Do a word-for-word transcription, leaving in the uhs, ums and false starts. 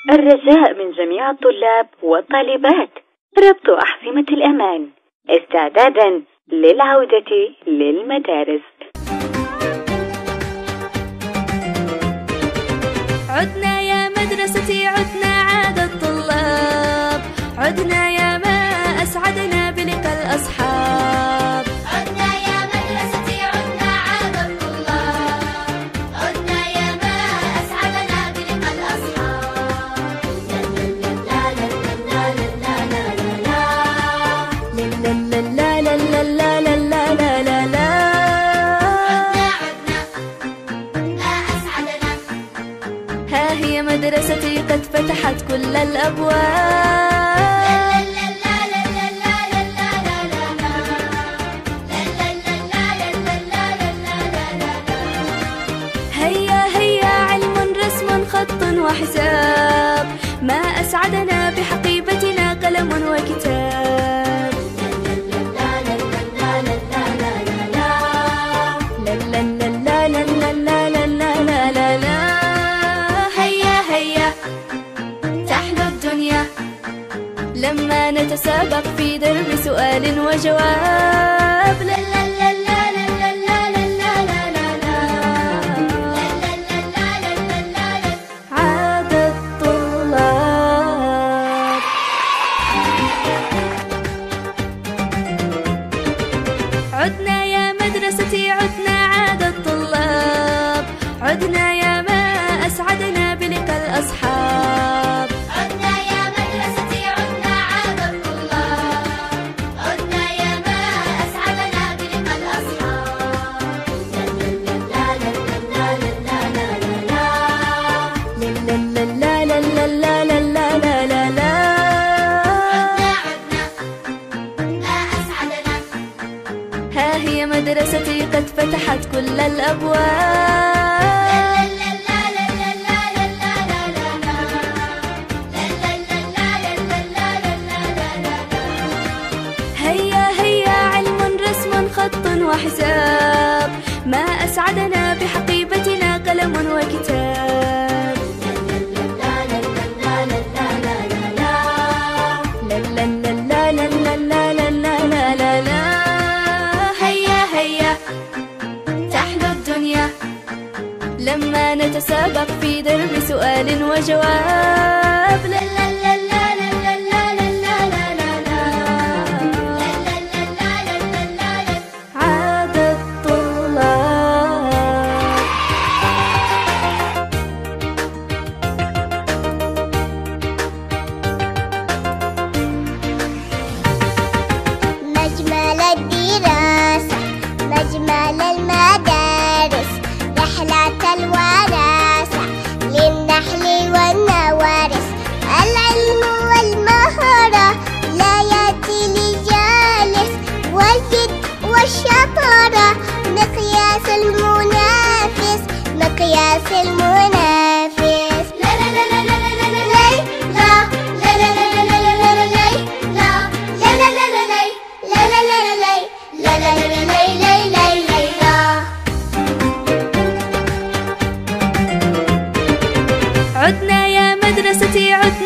الرجاء من جميع الطلاب والطالبات ربط أحزمة الأمان استعدادا للعودة للمدارس. عدنا يا مدرستي عدنا عاد الطلاب، عدنا يا ما أسعدنا بلقاء الأصحاب. عدنا يا مدرستي عدنا عاد الطلاب، عدنا يا ما أسعدنا بلقاء الأصحاب. لا لا لا لا لا لا لا لا لا لا لا لا لا لا لا لا. ها هي مدرستي قد فتحت كل الأبواب. هيا هيا علم رسم خط وحساب، ما أسعدنا بحقيبتنا قلم وكتاب. لما نتسابق في درب سؤال وجواب. لا لا لا لا لا لا لا لا لا لا. عاد الطلاب. عدنا يا مدرستي عدنا عاد الطلاب، عدنا يا ما أسعدنا بلقاء الأصحاب. ها هي مدرستي قد فتحت كل الأبواب. هيا هيا علم رسم خط وحساب، ما أسعدنا بحقيبتنا قلم وكتاب. لما نتسابق في درب سؤال وجواب. لا لا لا لا لا لا لا لا لا لا. عاد الطلاب. مجمل الدراسة مجمل المدارس، رحلة الوراثة للنحل والنوارث. العلم والمهارة لا يأتي لجالس، والجد والشطارة مقياس المنافس مقياس المنافس. لا لا لا لا لا لا لا لا لا لا لا لا لا لا لا لا. عدنا يا مدرستي عدنا